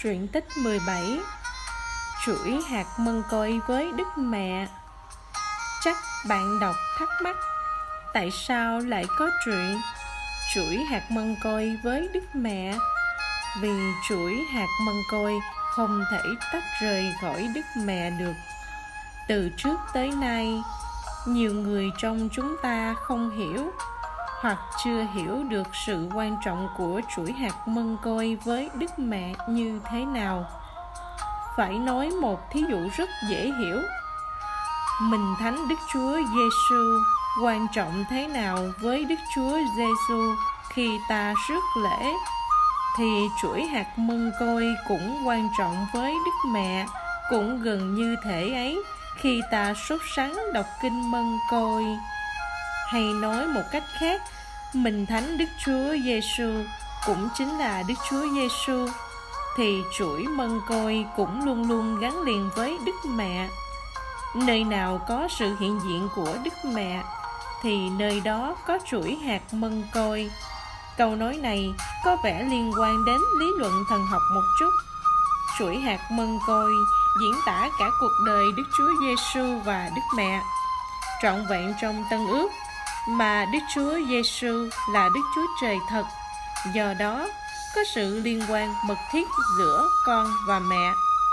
Truyện tích 17. Chuỗi hạt mân côi với Đức Mẹ. Chắc bạn đọc thắc mắc, tại sao lại có chuyện chuỗi hạt mân côi với Đức Mẹ? Vì chuỗi hạt mân côi không thể tách rời khỏi Đức Mẹ được. Từ trước tới nay, nhiều người trong chúng ta không hiểu hoặc chưa hiểu được sự quan trọng của chuỗi hạt mân côi với Đức Mẹ như thế nào. Phải nói một thí dụ rất dễ hiểu. Mình Thánh Đức Chúa Giêsu quan trọng thế nào với Đức Chúa Giêsu khi ta rước lễ, thì chuỗi hạt mân côi cũng quan trọng với Đức Mẹ, cũng gần như thể ấy khi ta sốt sắng đọc kinh mân côi. Hay nói một cách khác, mình Thánh Đức Chúa Giêsu cũng chính là Đức Chúa Giêsu, thì chuỗi mân côi cũng luôn luôn gắn liền với Đức Mẹ. Nơi nào có sự hiện diện của Đức Mẹ thì nơi đó có chuỗi hạt mân côi. Câu nói này có vẻ liên quan đến lý luận thần học một chút. Chuỗi hạt mân côi diễn tả cả cuộc đời Đức Chúa Giêsu và Đức Mẹ trọn vẹn trong Tân Ước, mà Đức Chúa Giêsu là Đức Chúa Trời thật. Do đó có sự liên quan mật thiết giữa con và mẹ.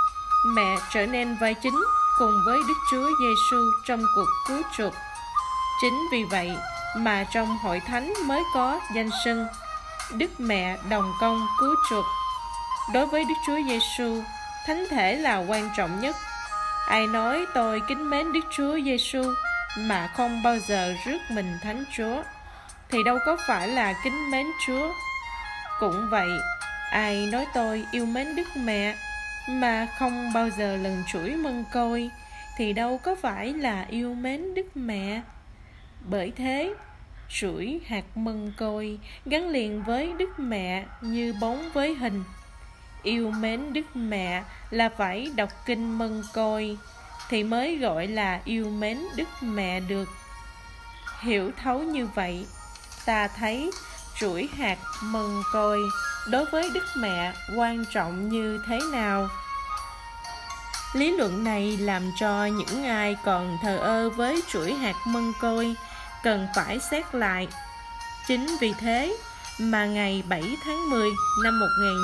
Mẹ trở nên vai chính cùng với Đức Chúa Giêsu trong cuộc cứu chuộc. Chính vì vậy mà trong Hội Thánh mới có danh xưng Đức Mẹ đồng công cứu chuộc. Đối với Đức Chúa Giêsu, thánh thể là quan trọng nhất. Ai nói tôi kính mến Đức Chúa Giêsu mà không bao giờ rước mình Thánh Chúa thì đâu có phải là kính mến Chúa. Cũng vậy, ai nói tôi yêu mến Đức Mẹ mà không bao giờ lần chuỗi mân côi thì đâu có phải là yêu mến Đức Mẹ. Bởi thế, chuỗi hạt mân côi gắn liền với Đức Mẹ như bóng với hình. Yêu mến Đức Mẹ là phải đọc kinh mân côi thì mới gọi là yêu mến Đức Mẹ được. Hiểu thấu như vậy, ta thấy chuỗi hạt mân côi đối với Đức Mẹ quan trọng như thế nào. Lý luận này làm cho những ai còn thờ ơ với chuỗi hạt mân côi cần phải xét lại. Chính vì thế mà ngày 7 tháng 10 năm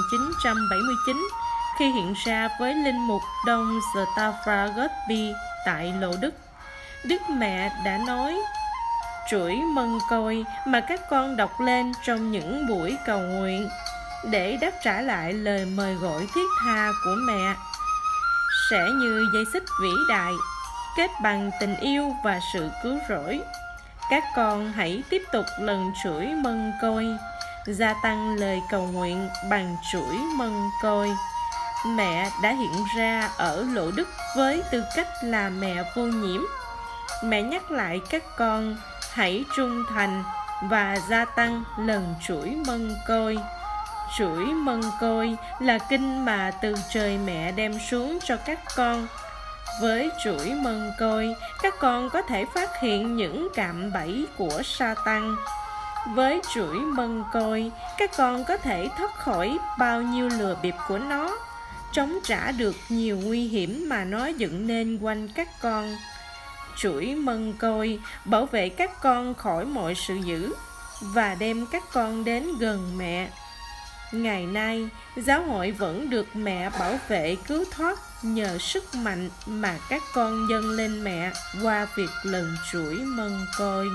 1979, khi hiện ra với linh mục Đông Stafford Godby tại Lộ Đức, Đức Mẹ đã nói: chuỗi mân côi mà các con đọc lên trong những buổi cầu nguyện để đáp trả lại lời mời gọi thiết tha của mẹ sẽ như dây xích vĩ đại kết bằng tình yêu và sự cứu rỗi. Các con hãy tiếp tục lần chuỗi mân côi, gia tăng lời cầu nguyện bằng chuỗi mân côi. Mẹ đã hiện ra ở Lộ Đức với tư cách là mẹ vô nhiễm. Mẹ nhắc lại các con hãy trung thành và gia tăng lần chuỗi mân côi. Chuỗi mân côi là kinh mà từ trời mẹ đem xuống cho các con. Với chuỗi mân côi, các con có thể phát hiện những cạm bẫy của Sa-tan. Với chuỗi mân côi, các con có thể thoát khỏi bao nhiêu lừa bịp của nó, chống trả được nhiều nguy hiểm mà nó dựng nên quanh các con. Chuỗi mân côi bảo vệ các con khỏi mọi sự dữ và đem các con đến gần mẹ. Ngày nay, giáo hội vẫn được mẹ bảo vệ cứu thoát nhờ sức mạnh mà các con dâng lên mẹ qua việc lần chuỗi mân côi.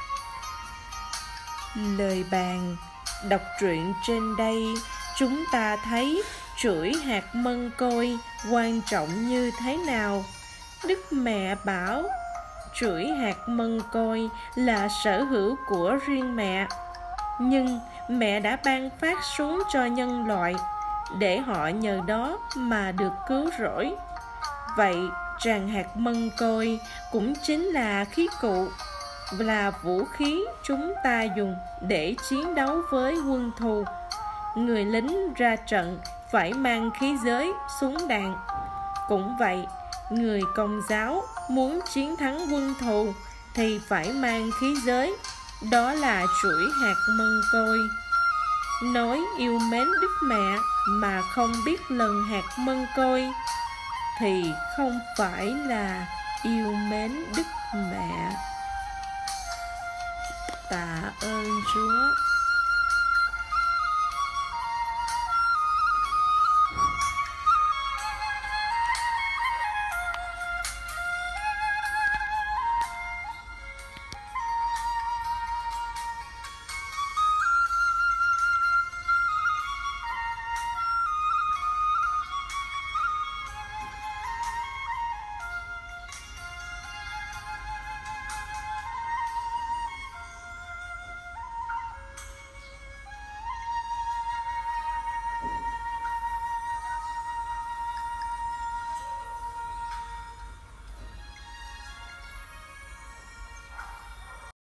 Lời bàn đọc truyện trên đây, chúng ta thấy chuỗi hạt mân côi quan trọng như thế nào. Đức Mẹ bảo chuỗi hạt mân côi là sở hữu của riêng mẹ, nhưng mẹ đã ban phát xuống cho nhân loại để họ nhờ đó mà được cứu rỗi. Vậy tràng hạt mân côi cũng chính là khí cụ, là vũ khí chúng ta dùng để chiến đấu với quân thù. Người lính ra trận phải mang khí giới súng đạn. Cũng vậy, người Công giáo muốn chiến thắng quân thù thì phải mang khí giới, đó là chuỗi hạt mân côi. nói yêu mến Đức Mẹ mà không biết lần hạt mân côi thì không phải là yêu mến Đức Mẹ. Tạ ơn Chúa.